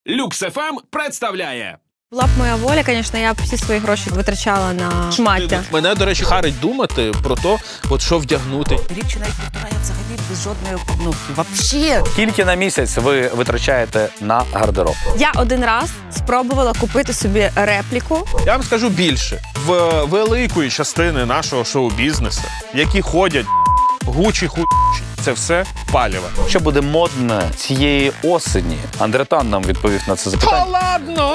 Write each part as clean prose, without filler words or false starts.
Люкс ФМ представляє. Була б моя воля, звісно, я б всі свої гроші витрачала на шмаття. Мене, до речі, харить думати про те, от що вдягнути. Рік чи навіть півтора я взагалі без жодної обновки. Вообще. Скільки на місяць ви витрачаєте на гардероб? Я один раз спробувала купити собі репліку. Я вам скажу більше. В великої частини нашого шоу-бізнесу, які ходять гучі-хуй, це все паліво. Що буде модно цієї осені? Андретан нам відповів на це запитання. Та ладно!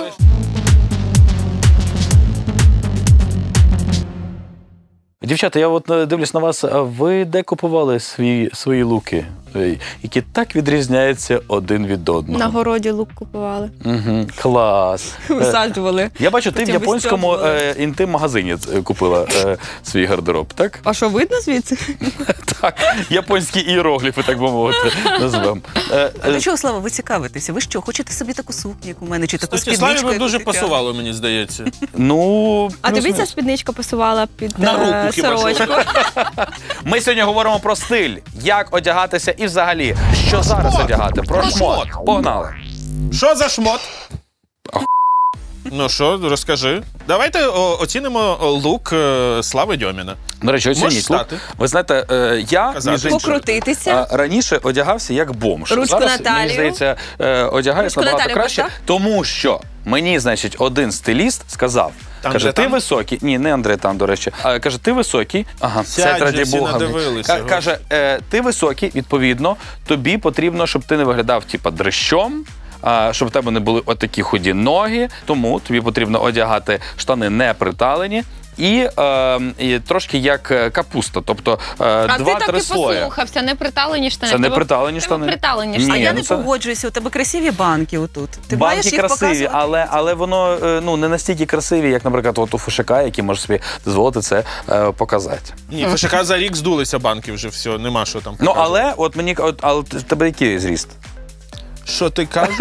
Дівчата, я от дивлюсь на вас, ви де купували свої луки, які так відрізняються один від одного? На городі лук купували. Угу, клас. Висаджували. Я бачу, ти в японському інтим-магазині купила свій гардероб, так? А що, видно звідси? Так, японські іерогліфи, так би мовити, назвемо. А до чого, Слава, ви цікавитеся? Ви що, хочете собі таку сукню, як у мене, чи таку спідничку? Славі би дуже пасувало, мені здається. Ну... А тобі ця спідничка пасувала під сорочку? Ми сьогодні говоримо про стиль, як одягатися і взагалі, що зараз одягати. Про шмот. Погнали. Що за шмот? Ну що, розкажи. Давайте оцінимо лук Слави Дьоміна. До речі, оцініть лук. Ви знаєте, я покрутитися. Раніше одягався як бомж. Ручку зараз, на талію. мені здається, одягаюсь набагато краще, тому що мені, значить, один стиліст сказав, каже, ти високий. Ні, не Андретан, до речі. Каже, ти високий. Ага, це раді Бога. Каже, ти високий, відповідно, тобі потрібно, щоб ти не виглядав, типа, дрищом, щоб в тебе не були отакі худі ноги, тому тобі потрібно одягати штани не приталені і трошки як капуста, тобто 2-3 слої. А ти так і послухався, не приталені штани. Це не приталені штани? Приталені штани. А я не погоджуюся, у тебе красиві банки отут. Ти маєш їх красиві, але воно не настільки красиві, як, наприклад, от у Фишака, який може собі дозволити це показати. Ні, Фишака за рік здулися банки вже, все, нема що там показувати. Ну, але от мені, але в тебе який зріст? Що ти кажеш?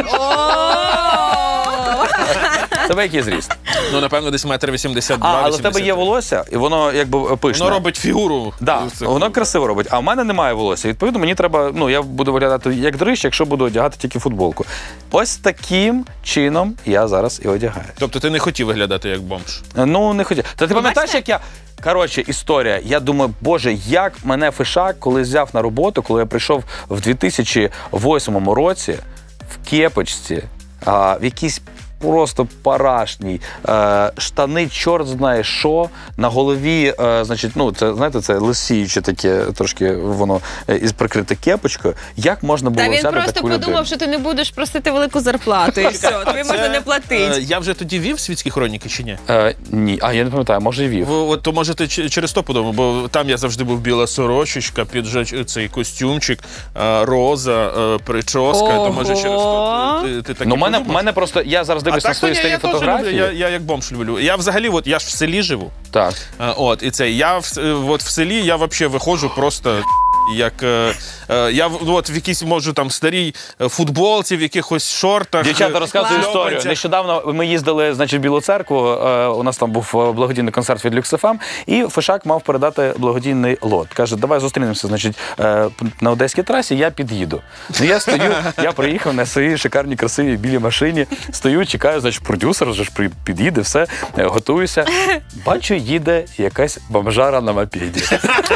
Тебе який зріст? Ну, напевно, десь 1,82 м. Але в тебе є волосся, і воно якби пишне. Воно робить фігуру. Так, воно красиво робить. А в мене немає волосся. Відповідно, мені треба, я буду виглядати як дрищ, якщо буду одягати тільки футболку. Ось таким чином я зараз і одягаю. Тобто ти не хотів виглядати як бомж? Ну, не хотів. Та ти пам'ятаєш, як я... Коротше, історія. Я думаю, боже, як мене Фишак, коли взяв на роботу, коли я прийшов в 2008 році в кепочці, в якійсь просто парашній, штани, чорт знає що, на голові, значить, це, знаєте, це лисіюче таке, трошки воно із прикрите кепочкою. Як можна було взяти таку людину? Та він просто подумав, що ти не будеш просити велику зарплату, і все, тобі можна не платити. Я вже тоді вів світські хроніки, чи ні? Ні, я не пам'ятаю, може і вів. То може ти через то подумав, бо там я завжди був біла сорочечка, цей костюмчик, роза, прическа, то може через то ти так і подумав? Мене просто, я зараз дивлюсь на свої старі фотографії. Я як бомж люблю. Я взагалі, я ж в селі живу. Так. І це, я в селі, я взагалі виходжу просто... Як я в якійсь, можу, там старій футболці, в якихось шортах. Дівчата, розказую історію. Нещодавно ми їздили, значить, в Білу Церкву, у нас там був благодійний концерт від Люкс ФМ, і Фишак мав передати благодійний лот. Каже, давай зустрінемося, значить, на Одеській трасі, я під'їду. Ну, я стою, я приїхав на своїй шикарній, красивій білій машині, стою, чекаю, значить, продюсер вже ж під'їде, все, готуюся. Бачу, їде якась бомжара на мопеді.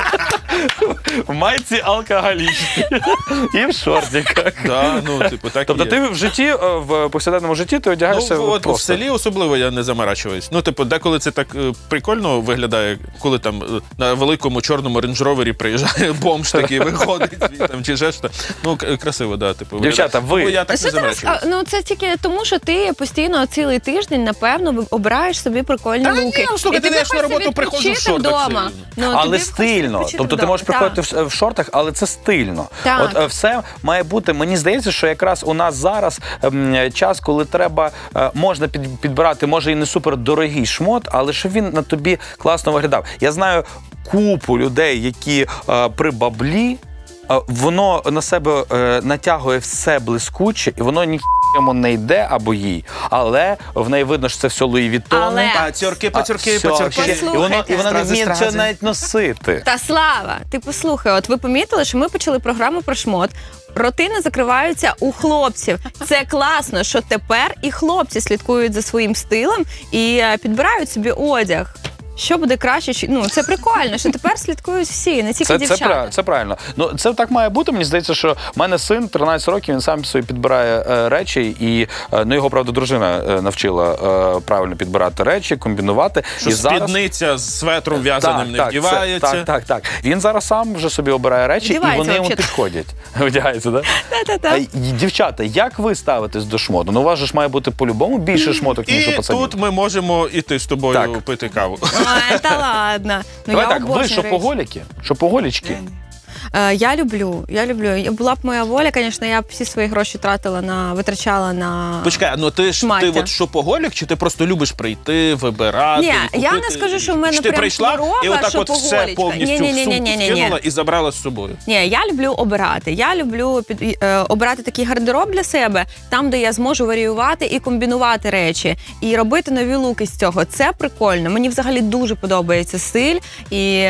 В майці алкоголічній і в шортиках. Тобто ти в житті, в повсякденному житті ти одягаєшся просто. В селі особливо я не заморачуюсь. Деколи це так прикольно виглядає, коли там на великому чорному рейндж-ровері приїжджає бомж такий, виходить звідти, чи ще що. Красиво, да. Дівчата, ви... Я так не заморачуюсь. Це тільки тому, що ти постійно цілий тиждень, напевно, обираєш собі прикольні луки. Слухай, ти йдеш на роботу, приходжу в шортах. Але стильно. Тобто ти можеш приходити в шортах, але це стильно. От все має бути, мені здається, що якраз у нас зараз час, коли треба, можна підбирати, може і не супер дорогий шмот, але щоб він на тобі класно виглядав. Я знаю купу людей, які при баблі, воно на себе натягує все блискуче, і воно ні йому не йде або їй, але в неї видно, що це все Луї Віттони. Пацюрки. І вона не вміє це навіть носити. Та Слава, ти послухай, от ви помітили, що ми почали програму про шмот. Ротини закриваються у хлопців. Це класно, що тепер і хлопці слідкують за своїм стилем і підбирають собі одяг. Що буде краще? Ну, це прикольно, що тепер слідкують всі, не тільки дівчата. Це правильно. Ну, це так має бути. Мені здається, що в мене син 13 років, він сам собі підбирає речі, і його, правда, дружина навчила правильно підбирати речі, комбінувати. Що спідниця з светром в'язаним не вдівається. Так. Він зараз сам вже собі обирає речі, і вони йому підходять. Вдягається, так? Так. Дівчата, як ви ставитесь до шмоту? Ну, у вас же ж має бути по-любому більше шмоток, ніж у пацанів. І тут ми можемо іти з тобою пити каву. Та ладно. Давай так, ви шопоголіки? Шопоголічки? Я люблю. Була б моя воля, звісно, я б всі свої гроші витрачала на Почекай, ну ти от шопоголік, чи ти просто любиш прийти, вибирати? Ні, я не скажу, що в мене прям прийшла і отак от все повністю в сумку скинула і забрала з собою? Ні, я люблю обирати. Я люблю обирати такий гардероб для себе, там, де я зможу варіювати і комбінувати речі, і робити нові луки з цього. Це прикольно. Мені взагалі дуже подобається стиль і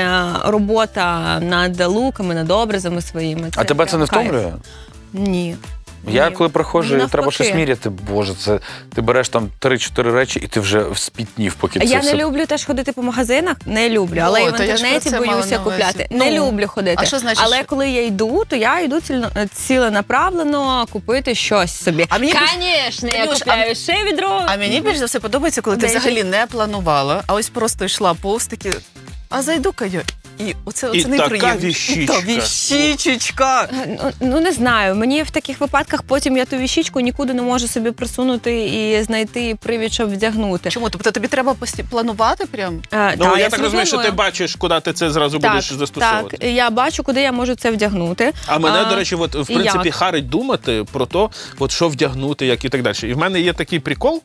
робота над луками, над образами своїми. А тебе це не втомлює? Ні. Я коли приходжу і треба щось міряти, боже, це ти береш там 3-4 речі і ти вже спітнів, поки це я все. Не люблю теж ходити по магазинах, не люблю, але і в інтернеті боюся купляти. Не люблю ходити. А що значить? Але коли я йду, то я йду ціленаправлено купити щось собі. Звісно, я купляю ще відро. А мені більш за все подобається, коли ти взагалі не планувала, а ось просто йшла повз таки, а зайду-ка я. І оце неприємно. Така віщичка. Віщичечка. Ну, не знаю. Мені в таких випадках потім я ту віщичку нікуди не можу собі присунути і знайти привід, щоб вдягнути. Чому? Тобто тобі треба планувати прям? Я так розумію, що ти бачиш, куди ти це зразу будеш застосовувати. Так, я бачу, куди я можу це вдягнути. А мене, до речі, в принципі, харить думати про те, що вдягнути, як і так далі. І в мене є такий прикол,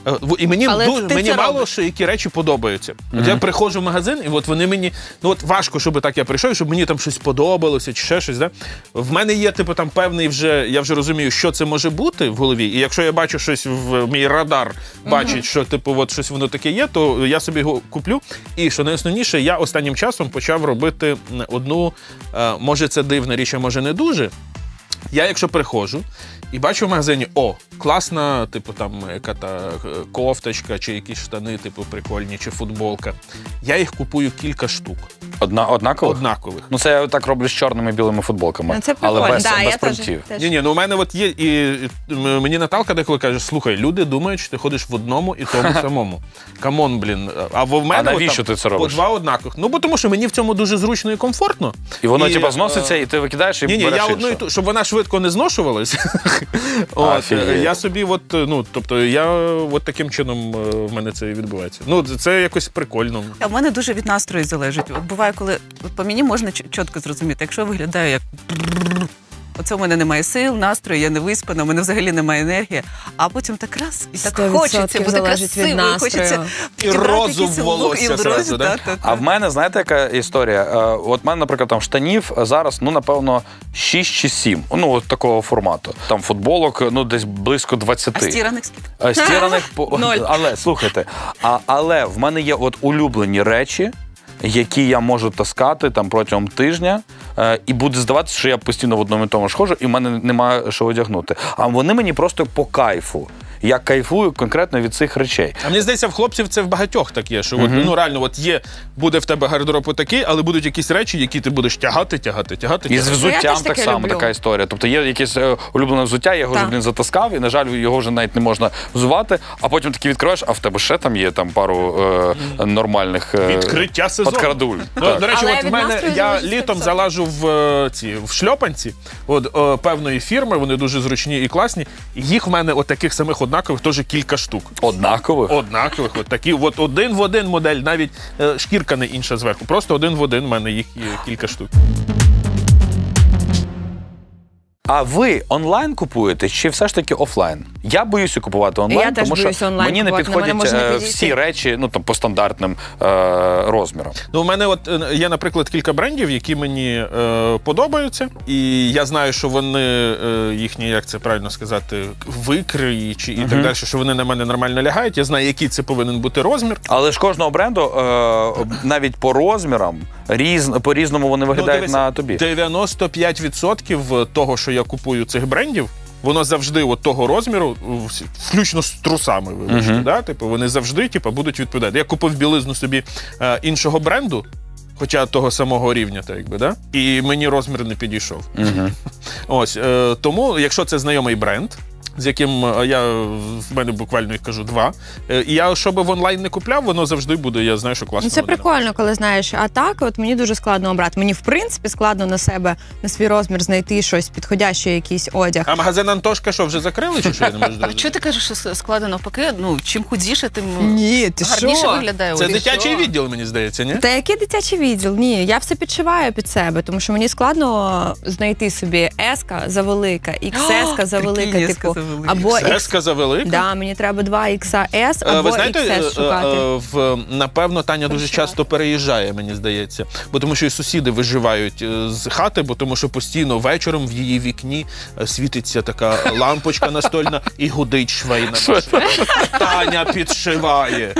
і мені мало, що які речі подобаються. От я приходжу в магазин, і от вони мені, важко, щоб так я прийшов, щоб мені там щось подобалося, чи ще щось, да? В мене є, там певний я вже розумію, що це може бути в голові, і якщо я бачу щось мій радар бачить, що, щось воно таке є, то я собі його куплю. І, що найосновніше, я останнім часом почав робити одну, може це дивна річ, а може не дуже. Я, якщо приходжу і бачу в магазині, класна, яка-та кофточка, чи якісь штани, прикольні, чи футболка. Я їх купую кілька штук. Однакових? Однакових. Ну, це я так роблю з чорними білими футболками. Це прикольно. Але без принтів. Ні, у мене є, і мені Наталка деколи каже, слухай, люди думають, що ти ходиш в одному і тому самому. Камон, блін. А в мене навіщо ти це робиш? По 2 однакових. Бо тому що мені в цьому дуже зручно і комфортно. І воно, зноситься, і ти викидаєш, і береш інше. Я одну, щоб вона швидко не зношувалась. Я собі, таким чином в мене це відбувається. Це якось прикольно. А в мене дуже від настрою залежить. Буває, коли по мені можна чітко зрозуміти, якщо я виглядаю як оце у мене немає сил, настрою, я не виспана, у мене взагалі немає енергії, а потім так раз, і так хочеться бути красивою, хочеться і розу в волосся зразу, так? А в мене, знаєте, яка історія? От в мене, наприклад, там штанів зараз, напевно, 6 чи 7, от такого формату. Там футболок, десь близько 20. А стіраних скільки? Стіраних, але, слухайте, але в мене є улюблені речі, які я можу таскати протягом тижня, і буде здаватися, що я постійно в одному і тому ж ходжу, і в мене немає що одягнути. А вони мені просто по кайфу. Я кайфую конкретно від цих речей. А мені здається, в хлопців це в багатьох так є, що реально буде в тебе гардероб такий, але будуть якісь речі, які ти будеш тягати. І з взуттям так само така історія. Тобто є якесь улюблене взуття, я його вже, затаскав, і, на жаль, його вже навіть не можна взувати, а потім таки відкриваєш, а в тебе ще там є пару нормальних відкриття сезону. Подкрадуль. До речі, в мене, я літом залажу в шльопанці певної фірми, вони дуже зручні і класні, і їх в мене таких самих однакових теж кілька штук. Однакових? Однакових. Такі, один в один модель, навіть шкірка не інша зверху. Просто один в один в мене їх є кілька штук. А ви онлайн купуєте чи все ж таки офлайн? Я боюся купувати онлайн, тому що мені не підходять всі речі, ну, там, по стандартним розмірам. Ну, у мене от є, наприклад, кілька брендів, які мені подобаються, і я знаю, що вони їхні, як це правильно сказати, викри і так далі, що вони на мене нормально лягають. Я знаю, який це повинен бути розмір. Але ж кожного бренду, навіть по розмірам, по-різному вони виглядають на тобі. 95% того, що я купую цих брендів, воно завжди от того розміру, включно з трусами, вибачте, да? Типу, вони завжди будуть відповідати. Я купив білизну собі іншого бренду, хоча того самого рівня, так якби, да? І мені розмір не підійшов. Ось, тому, якщо це знайомий бренд, з яким в мене буквально, як кажу, 2. І я, що би в онлайн не купляв, воно завжди буде, я знаю, що класно. Це прикольно, коли знаєш. А так, от мені дуже складно обрати. Мені, в принципі, складно на себе, на свій розмір знайти щось підходяще, якийсь одяг. А магазин Антошка що, вже закрили, чи що? Я не можу зрозуміти. А чого ти кажеш, що складно навпаки? Ну, чим худіше, тим гарніше виглядає. Це дитячий відділ, мені здається, ні? Та який дитячий відділ? Ні, я все підшиваю під себе, тому що мені складно знайти собі S-ка завелика, XS-ка завелика, типу, або S-ка завелика? Да, мені треба 2XS або ви знаєте, XS шукати. напевно, Таня дуже часто переїжджає, мені здається. Бо тому що і сусіди виживають з хати, бо тому що постійно вечором в її вікні світиться така лампочка настольна і гудить швейна. Таня підшиває.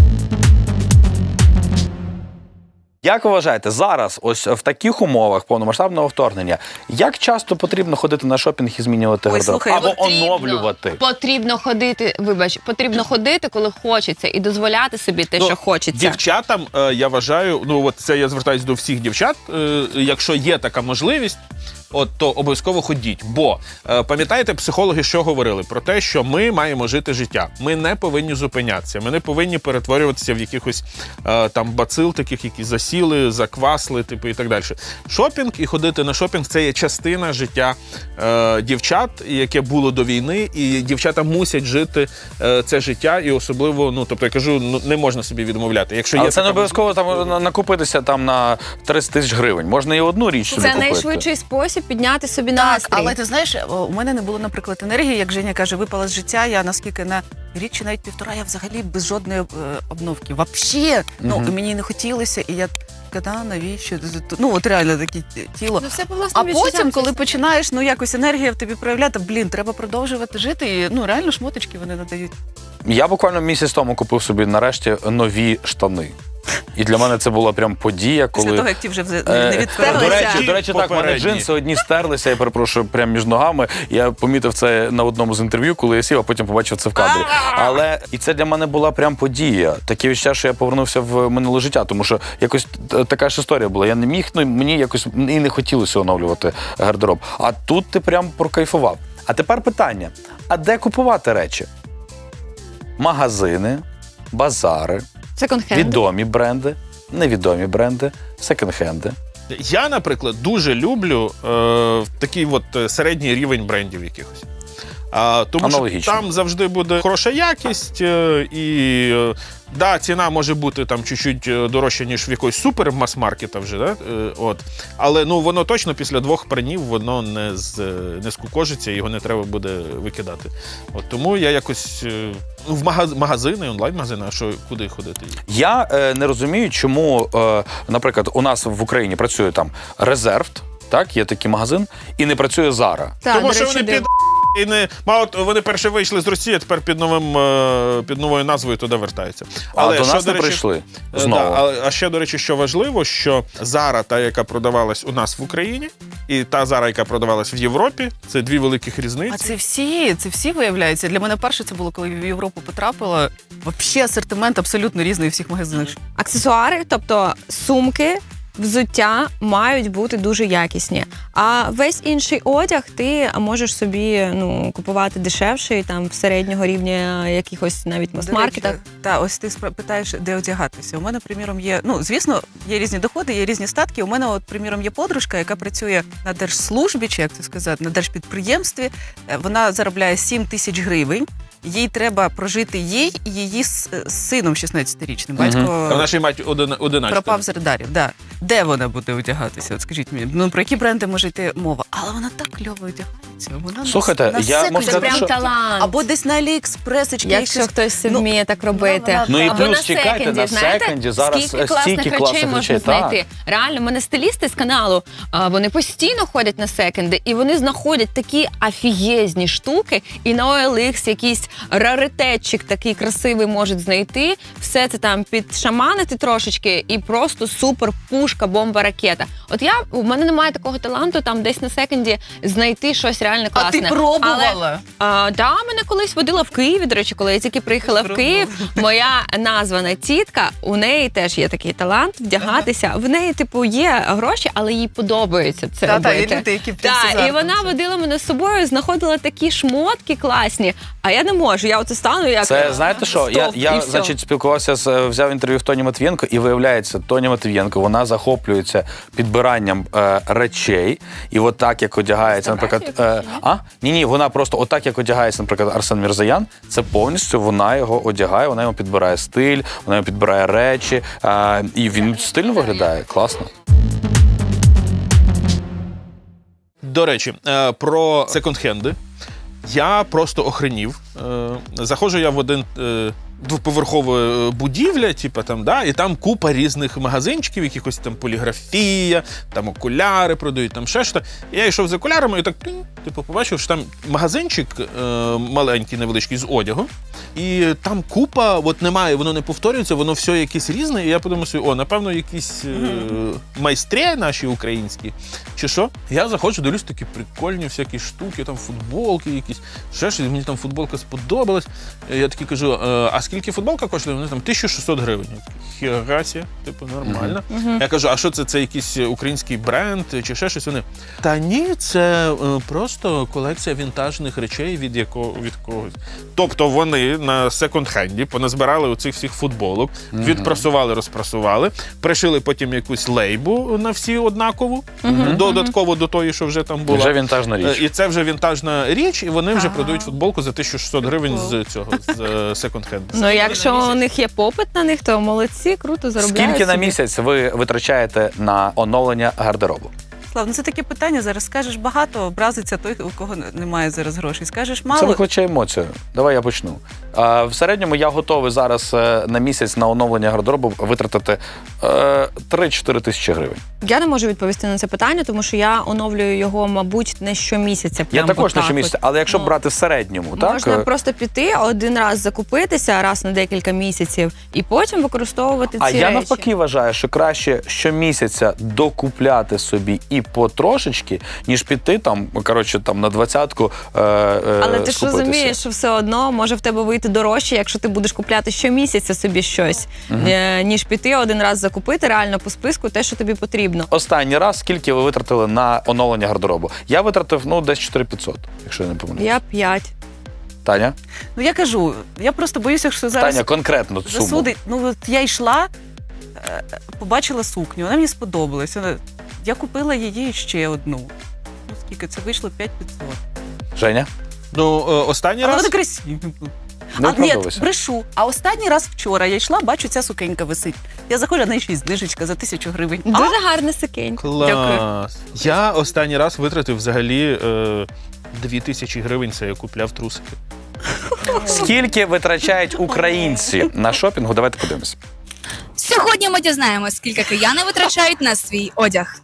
Як ви вважаєте, зараз, ось в таких умовах повномасштабного вторгнення, як часто потрібно ходити на шопінг і змінювати гардероб? Або оновлювати? Потрібно ходити, коли хочеться, і дозволяти собі те, що хочеться. Дівчатам, я вважаю, от це я звертаюся до всіх дівчат, якщо є така можливість, то обов'язково ходіть. Бо, пам'ятаєте, психологи що говорили? Про те, що ми маємо жити життя. Ми не повинні зупинятися. Ми не повинні перетворюватися в якихось там бацил таких, які засіли, заквасли, типу, і так далі. Шопінг і ходити на шопінг – це є частина життя дівчат, яке було до війни, і дівчата мусять жити це життя, і особливо, тобто, я кажу, не можна собі відмовляти. Якщо але є це не обов'язково там накупитися там на 30 тисяч гривень. Можна і одну річ собі купити. Це найшвидший спосіб підняти собі настрій. Так, але ти знаєш, у мене не було, наприклад, енергії, як Женя каже, випала з життя, я наскільки на рік чи навіть півтора, я взагалі без жодної обновки. Вообще! Мені не хотілося, і я така, навіщо? От реально таке тіло. А потім, коли починаєш, якось енергія в тобі проявляти, треба продовжувати жити, і реально шмоточки вони надають. Я буквально місяць тому купив собі нарешті нові штани. І для мене це була прям подія, коли... Після того, як ті вже не відстерлися. До речі, так, в мене джинси одні стерлися, я перепрошую, прямо між ногами. Я помітив це на одному з інтерв'ю, коли я сів, а потім побачив це в кадрі. Але і це для мене була прям подія. Таке відчуття, що я повернувся в минуле життя, тому що якось така ж історія була. Я не міг, мені якось і не хотілося оновлювати гардероб. А тут ти прям прокайфував. А тепер питання, а де купувати речі? Магазини, базари, відомі бренди, невідомі бренди, секонд-хенди. Я, наприклад, дуже люблю такий середній рівень брендів якихось. Тому що там завжди буде хороша якість, і ціна може бути там чуть-чуть дорожча, ніж в якогось супер-мас-маркета вже, да? Але воно точно після 2 пранів воно не скукожиться, його не треба буде викидати. Тому я якось в магазини, онлайн-магазини, а що, куди ходити? Я не розумію, чому, наприклад, у нас в Україні працює там Reserved, так, є такий магазин, і не працює Zara. Тому що вони вони перші вийшли з Росії, а тепер під новою назвою туди вертаються. Але до нас не прийшли знову. А ще, до речі, що важливо, що Zara, та, яка продавалась у нас в Україні, і та Zara, яка продавалась в Європі, це 2 великих різниці. А це всі виявляється. Для мене перше це було, коли в Європу потрапила. Взагалі асортимент абсолютно різний у всіх магазинах. Аксесуари, тобто сумки, взуття мають бути дуже якісні. А весь інший одяг ти можеш собі купувати дешевший, там в середнього рівня якихось навіть мас-маркетах. Так, ось ти питаєш, де одягатися. У мене, приміром, є, звісно, є різні доходи, є різні статки. У мене, приміром, є подружка, яка працює на держслужбі, чи як це сказати, на держпідприємстві. Вона заробляє 7 тисяч гривень. Їй треба прожити їй і її з сином 16-річним. Батько вона ще й мать 11. Пропав з радарів, да. де вона буде одягатися? От скажіть мені, ну про які бренди може йти мова? Але вона так кльово одягається. Вона Слухайте, я можу Це прям талант. або десь на Аліекспресочки. Якщо хтось вміє так робити. Ну і Або плюс чекайте, на секонді зараз стільки класних речей знайти. Реально, в мене стилісти з каналу, вони постійно ходять на секонди, і вони знаходять такі офігезні штуки, і на OLX якийсь раритетчик такий красивий можуть знайти. Все це там підшаманити трошечки, і просто супер пушка, бомба, ракета. От у мене немає такого таланту там десь на секонді знайти щось реально класне. А ти пробувала? Да, мене колись водила в Києві, до речі, коли я тільки приїхала в Київ, моя названа тітка, у неї теж є такий талант вдягатися. В неї, типу, є гроші, але їй подобається це робити. Та, люди, які і вона водила мене з собою, знаходила такі шмотки класні, а я не можу, я оце стану як... Це, знаєте що, я значить, спілкувався, взяв інтерв'ю в Тоні Матвієнко, і виявляється, Тоні Матвієнко, вона захоплюється підбиранням речей, і от так, як одягається, наприклад... Ні, вона просто отак, як одягається, наприклад, Арсен Мірзоян, це повністю вона його одягає, вона йому підбирає стиль, вона йому підбирає речі, і він стильно виглядає, класно. До речі, про секонд-хенди. Я просто охренів. Заходжу я в один двоповерхова будівля, типу, там, да, і там купа різних магазинчиків, якихось там поліграфія, там окуляри продають, там ще щось. Я йшов з окулярами і так, типу, побачив, що там магазинчик маленький, невеличкий, з одягу. І там купа, от немає, воно не повторюється, воно все якесь різне. І я подумав собі, напевно, якісь майстри наші українські, чи що. Я заходжу, дивлюсь, такі прикольні всякі штуки, там футболки якісь, ще щось, мені там футболка сподобалась. Я такий кажу, а скільки футболка коштує? Вони там 1600 гривень. Хірогасія, типу, нормально. Я кажу, а що це якийсь український бренд, чи ще щось? Вони, та ні, це просто колекція вінтажних речей від когось. Тобто вони на секонд-хенді поназбирали оцих всіх футболок, відпрасували, розпрасували, пришили потім якусь лейбу на всі однакову, додатково до тої, що вже там була. Вже вінтажна річ. І це вже вінтажна річ, і вони вже продають футболку за 1600 гривень з цього, з секонд-хенду. Ну, якщо у них є попит на них, то молодці, круто заробляють. Скільки на місяць ви витрачаєте на оновлення гардеробу? Слав, ну це таке питання зараз. Скажеш багато, образиться той, у кого немає зараз грошей. Скажеш мало. Це викличе емоцію. Давай я почну. В середньому я готовий зараз на місяць на оновлення гардеробу витратити 3-4 тисячі гривень. Я не можу відповісти на це питання, тому що я оновлюю його, мабуть, не щомісяця. Я також не щомісяця, але якщо брати в середньому, так? Можна просто піти, один раз закупитися, раз на декілька місяців, і потім використовувати ці речі. А я навпаки вважаю, що краще щомісяця докупляти собі і потрошечки, ніж піти там, коротше, там на 20-ку Але ти ж розумієш, що все одно може в тебе вийти дорожче, якщо ти будеш купляти щомісяця собі щось, ніж піти один раз закупити реально по списку те, що тобі потрібно. Останній раз скільки ви витратили на оновлення гардеробу? Я витратив, десь 4500, якщо я не помиляюсь. Я 5. Таня? Ну я кажу, я просто боюся, що зараз... Таня, конкретно суму. Засудить. Ну от я йшла, побачила сукню, вона мені сподобалася. Я купила її ще одну. Ну скільки? Це вийшло 5500. Женя? Ну, останній раз... Вона красива. Ні, брешу. А останній раз вчора я йшла, бачу, ця сукенька висить. Я заходжу, на щось знижечка за 1000 гривень. Дуже гарна сукенька. Клас. Дякую. Я останній раз витратив взагалі 2000 гривень, це я купляв трусики. Скільки витрачають українці на шопінгу? Давайте подивимось. Сьогодні ми дізнаємося, скільки кияни витрачають на свій одяг.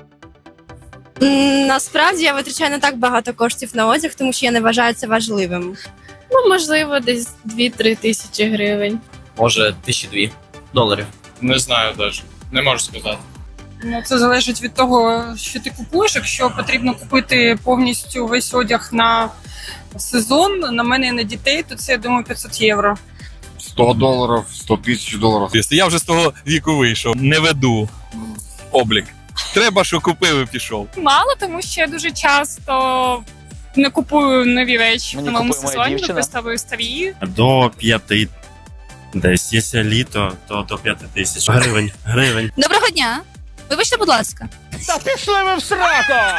Насправді я витрачаю не так багато коштів на одяг, тому що я не вважаю це важливим. Ну, можливо, десь 2-3 тисячі гривень. Може, 1002 доларів. Не знаю навіть, не можу сказати. Ну, це залежить від того, що ти купуєш. Якщо потрібно купити повністю весь одяг на сезон, на мене і на дітей, то це, я думаю, 500 євро. $100, 100 тисяч доларів. Я вже з того віку вийшов, не веду облік. Треба, що купив і пішов. Мало, тому що я дуже часто не купую нові речі в новому сезоні, використовую старі. До 5 десь. Якщо літо, то до 5 тисяч гривень. Доброго дня. Вибачте, будь ласка. Та пішли ви в сраку!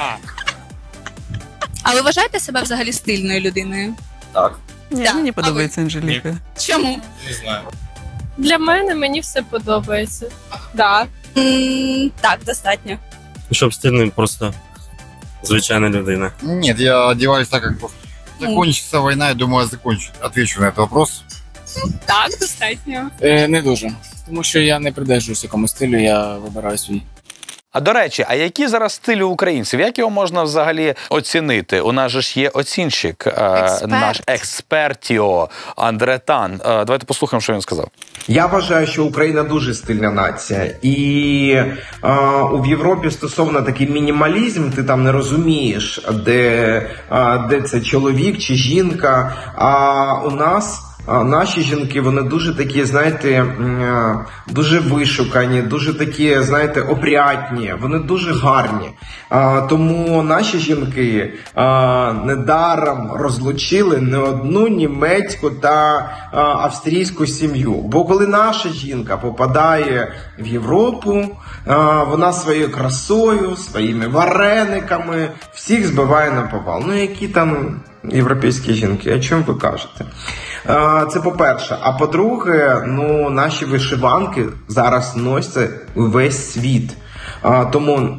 А ви вважаєте себе взагалі стильною людиною? Так. Ні, мені подобається Анжеліка. Чому? Не знаю. Для мене мені все подобається. Так. Так, достатньо. Щоб стильним просто звичайна людина. Нет, я одеваюсь так, как просто. Закончится война, я думаю, отвечу на этот вопрос. Так, достатньо. Не дуже. Тому що я не придержуюсь якому стилю, я вибираю свій. А до речі, а які зараз стилі українців? Як його можна взагалі оцінити? У нас же ж є оцінщик, наш експертіо Андре Тан. Давайте послухаємо, що він сказав. Я вважаю, що Україна дуже стильна нація. І в Європі стосовно такий мінімалізм, ти там не розумієш, де це чоловік чи жінка. А у нас наші жінки, вони дуже такі, знаєте, дуже вишукані, дуже такі, знаєте, опрятні, вони дуже гарні. Тому наші жінки недаром розлучили не одну німецьку та австрійську сім'ю. Бо коли наша жінка попадає в Європу, вона своєю красою, своїми варениками всіх збиває на повал. Ну, які там європейські жінки, о чому ви кажете? Це по-перше. А по-друге, наші вишиванки зараз носять весь світ. Тому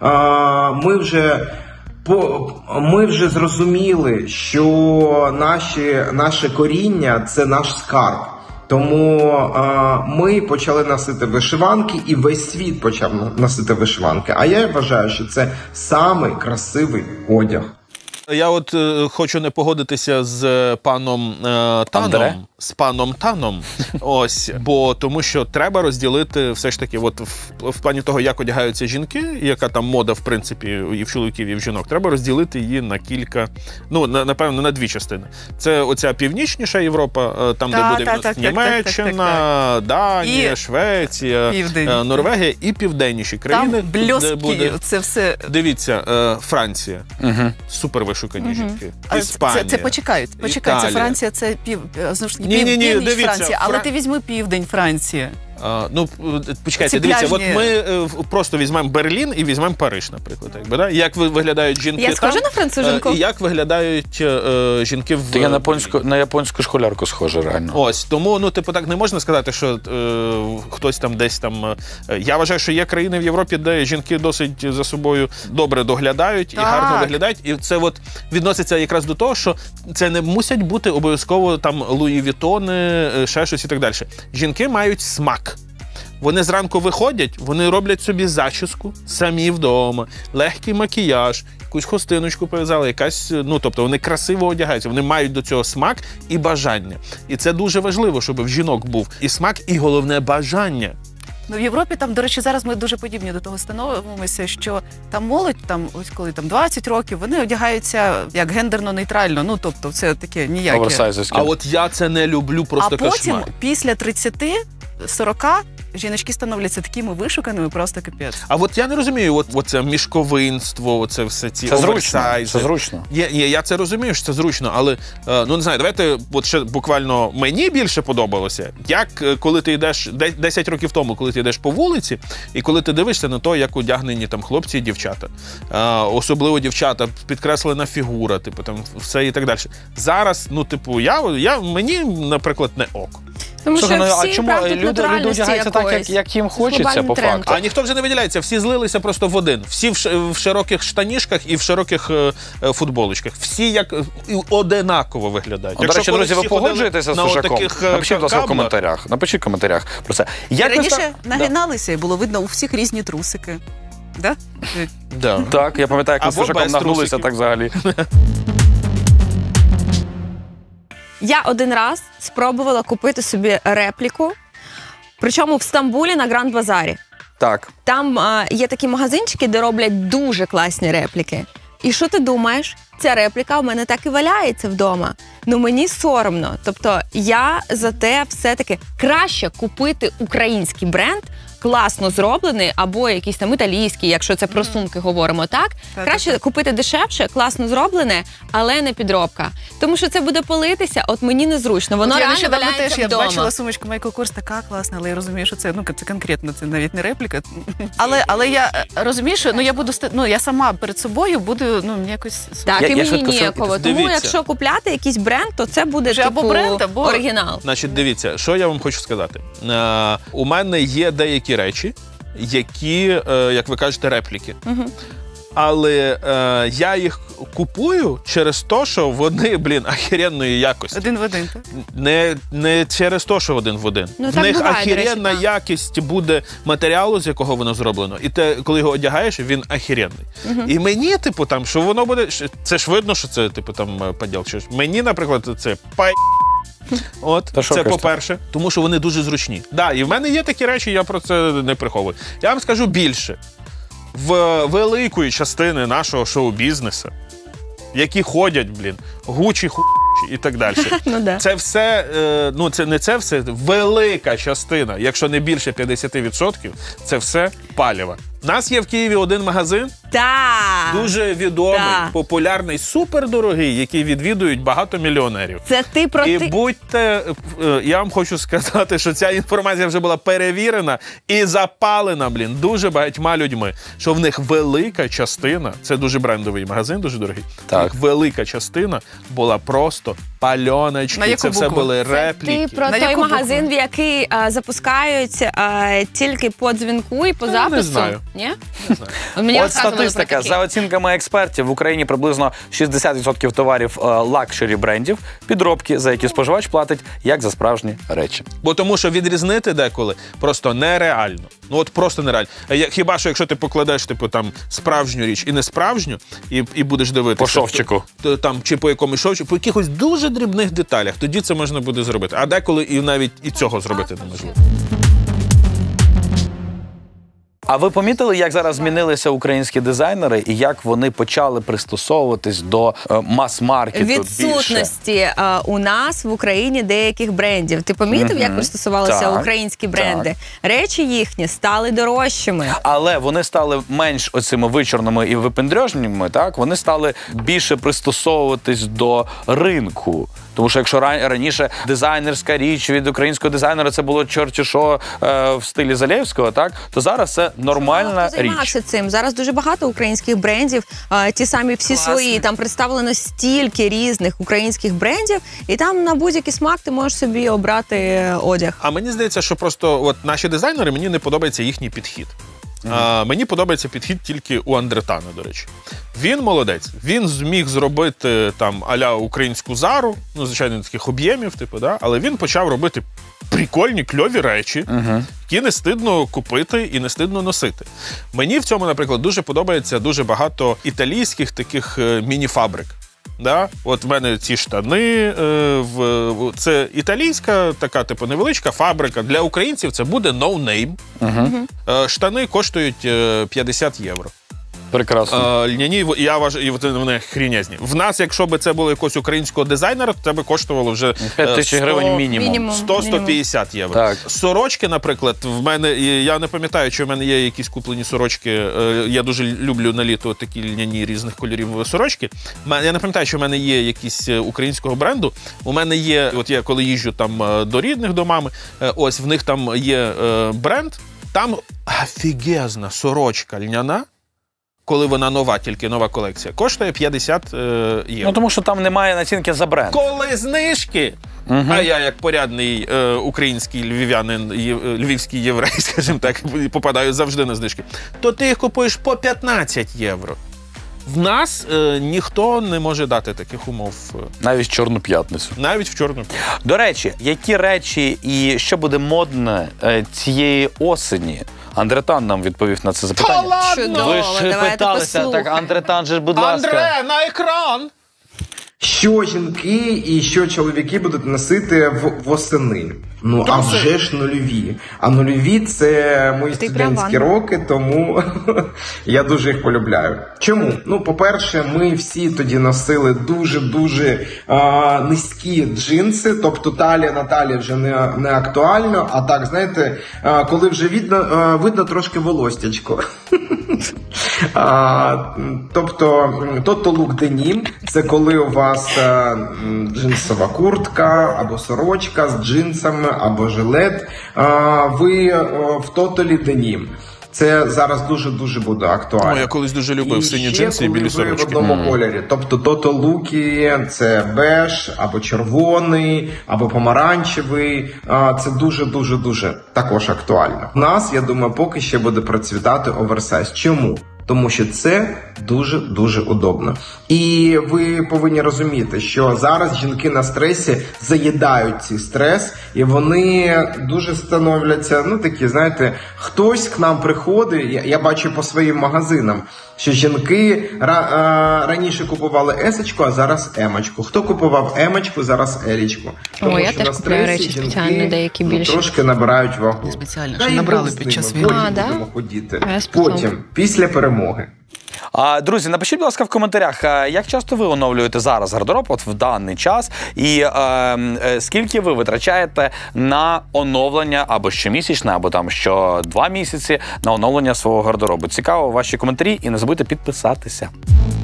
ми вже зрозуміли, що наше коріння – це наш скарб. Тому ми почали носити вишиванки, і весь світ почав носити вишиванки. А я вважаю, що це самий красивий одяг. Я от хочу не погодитися з паном Таном. З паном Таном. Ось, бо тому що треба розділити все ж таки, от в плані того, як одягаються жінки, яка там мода, в принципі, і в чоловіків, і в жінок, треба розділити її на кілька, напевно, на дві частини. Це оця північніша Європа, там, де буде Німеччина, Данія, Швеція, Норвегія і південніші країни. Там бльоски, це все. Дивіться, Франція. Супер вишукані жінки. Іспанія. Це почекай, це Франція, це північ Франції, але ти візьми південь Франції. Почекайте, дивіться, от ми просто візьмемо Берлін і візьмемо Париж, наприклад. Як виглядають жінки там. Я схожа на француженку? І як виглядають жінки в... Я на японську школярку схожа, реально. Ось, тому, так не можна сказати, що хтось там десь там... Я вважаю, що є країни в Європі, де жінки досить за собою добре доглядають і гарно виглядають. І це от відноситься якраз до того, що це не мусять бути обов'язково там Луї Вітони, ще щось і так далі. Жінки мають смак. Вони зранку виходять, вони роблять собі зачіску самі вдома, легкий макіяж, якусь хустиночку пов'язали, тобто вони красиво одягаються, вони мають до цього смак і бажання. І це дуже важливо, щоб в жінок був і смак, і головне бажання. В Європі, до речі, зараз ми дуже подібні до того становимося, що там молодь, ось коли 20 років, вони одягаються як гендерно-нейтрально, тобто це таке ніяке. А от я це не люблю, просто кошмар. А потім, після 30-40, жіночки становляться такими вишуканими, просто капець. А от я не розумію, оце мішковинство, оце все ці оверсайзи. Це зручно. Я це розумію, що це зручно, але, не знаю, давайте, ще буквально мені більше подобалося, як коли ти йдеш, 10 років тому, коли ти йдеш по вулиці, і коли ти дивишся на те, як одягнені там хлопці і дівчата. Особливо дівчата, підкреслена фігура, там, все і так далі. Зараз, мені, наприклад, не ок. Тому що а чому люди одягаються так, як їм хочеться, по факту? А ніхто вже не виділяється, всі злилися просто в один. Всі в широких штанішках і в широких футболочках. Всі як одинаково виглядають. До речі, друзі, ви погоджуєтеся з Фишаком? Напишіть, будь ласка, в коментарях. Напишіть в коментарях про це. Раніше нагиналися і було видно у всіх різні трусики. Да? Так, я пам'ятаю, як ми з Фишаком нагнулися так взагалі. Я один раз спробувала купити собі репліку, причому в Стамбулі на Гранд-базарі. Так. Там є такі магазинчики, де роблять дуже класні репліки. І що ти думаєш? Ця репліка у мене так і валяється вдома. Мені соромно. Тобто я за те все-таки краще купити український бренд, класно зроблений, або якийсь там італійський, якщо це про сумки говоримо, так? Краще купити дешевше, класно зроблене, але не підробка. Тому що це буде палитися, от мені незручно. Воно реально валяється вдома. Я бачила сумочку Michael Kors, така класна, але я розумію, що це конкретно, це навіть не репліка. Але я розумію, що я буду, я сама перед собою буду, якось... Так, і мені ніяково. Тому якщо купляти якийсь бренд, то це буде типу оригінал. Значить, дивіться, що я вам хочу сказати. У мене є деякі речі, які, як ви кажете, репліки. Але я їх купую через те, що вони, охеренної якості. Один в один, так? Не через те, що один в один. Ну, в них охеренна якість буде матеріалу, з якого воно зроблено. І ти, коли його одягаєш, він охеренний. І мені, що воно буде... Це ж видно, що це, поділка. Мені, наприклад, це це по-перше, тому що вони дуже зручні. Да, і в мене є такі речі, я про це не приховую. Я вам скажу більше. В великої частини нашого шоу-бізнесу, які ходять, Гучі, і так далі. Це все, це все, велика частина, якщо не більше 50%, це все паліво. У нас є в Києві один магазин, дуже відомий, популярний, супердорогий, який відвідують багато мільйонерів. Це ти про І будьте, я вам хочу сказати, що ця інформація вже була перевірена і запалена, дуже багатьма людьми, що в них велика частина, це дуже брендовий магазин, дуже дорогий, велика частина була просто пальоночки, це все були репліки. Ти про той магазин, в який запускають тільки по дзвінку і по запису? Не знаю. Ні? От статистика. За оцінками експертів, в Україні приблизно 60% товарів лакшері брендів, підробки, за які споживач платить, як за справжні речі. Бо тому що відрізнити деколи просто нереально. Просто нереально. Хіба що якщо ти покладеш, справжню річ і не справжню, і будеш дивитися. По шовчику. Чи по якомусь шовчику, по якихось дуже дрібних деталях, тоді це можна буде зробити. А деколи і навіть і цього зробити неможливо. А ви помітили, як зараз змінилися українські дизайнери і як вони почали пристосовуватись до мас-маркету відсутності у нас в Україні деяких брендів? Ти помітив, як пристосувалися українські бренди? Речі їхні стали дорожчими. Але вони стали менш оцими вичорними і випендрежними, так? Вони стали більше пристосовуватись до ринку. Тому що якщо раніше дизайнерська річ від українського дизайнера це було чорті що в стилі Залєвського, так, то зараз це нормальна річ. Цим. Зараз дуже багато українських брендів, ті самі всі свої, там представлено стільки різних українських брендів, і там на будь-який смак ти можеш собі обрати одяг. А мені здається, що просто наші дизайнери, мені не подобається їхній підхід. Мені подобається підхід тільки у Андретана, до речі. Він молодець. Він зміг зробити а-ля українську Зару, звичайно, таких об'ємів, але він почав робити прикольні, кльові речі, які не стидно купити і не стидно носити. Мені в цьому, наприклад, дуже подобається дуже багато італійських таких міні-фабрик. От в мене ці штани, це італійська така, невеличка фабрика. Для українців це буде no-name. Штани коштують 50 євро. Прекрасно. Льняні, я вважаю, і вони хрінязні. В нас, якщо б це було якогось українського дизайнера, то це б коштувало вже 5 тисяч гривень мінімум. 100-150 євро. Так. Сорочки, наприклад, в мене, я не пам'ятаю, чи в мене є якісь куплені сорочки, я дуже люблю на літо такі льняні різних кольорів сорочки. Я не пам'ятаю, чи в мене є якісь українського бренду. У мене є, от я коли їжджу до рідних до мами, ось в них там є бренд, там офігезна сорочка льняна, коли вона нова, тільки нова колекція, коштує 50 євро. Тому що там немає націнки за бренд. Коли знижки, а я як порядний український львів'янин, львівський єврей, скажімо так, попадаю завжди на знижки, то ти їх купуєш по 15 євро. В нас ніхто не може дати таких умов. Навіть в Чорну п'ятницю. Навіть в Чорну п'ятницю. До речі, які речі і що буде модне цієї осені? Андретан нам відповів на це запитання. Чудово, ви ж питалися, так, Андретан же, будь ласка. Андре, на екран! Що жінки і що чоловіки будуть носити восени? А вже ж нульові. А нульові – це мої студентські роки, тому я дуже їх полюбляю. Чому? По-перше, ми всі тоді носили дуже-дуже низькі джинси, тобто талія на талії вже не актуально, а так, знаєте, коли вже видно трошки волостячко. Тобто лук денім – це коли у вас джинсова куртка або сорочка з джинсами, або жилет, ви в тоталі денім. Це зараз дуже-дуже буде актуально. Я колись дуже любив сині джинси і білі сорочки. В одному кольорі. Тобто тото луки, це беж, або червоний, або помаранчевий. Це дуже-дуже-дуже також актуально. У нас, я думаю, поки ще буде процвітати оверсайз. Чому? Тому що це дуже-дуже удобно. І ви повинні розуміти, що зараз жінки на стресі заїдають цей стрес, і вони дуже становляться, такі, знаєте, хтось к нам приходить, я бачу по своїм магазинам, що жінки раніше купували есочку, а зараз емочку. Хто купував емочку, зараз елічку. Тому я теж купую речі спеціально, деякі більше. Трошки набирають вагу. Не спеціально, що набрали під час війни. Будемо ходити. Потім, після перемоги. Друзі, напишіть, будь ласка, в коментарях, як часто ви оновлюєте зараз гардероб, от в даний час, і скільки ви витрачаєте на оновлення або щомісячне, або там що 2 місяці на оновлення свого гардеробу. Цікаво ваші коментарі і не забудьте підписатися.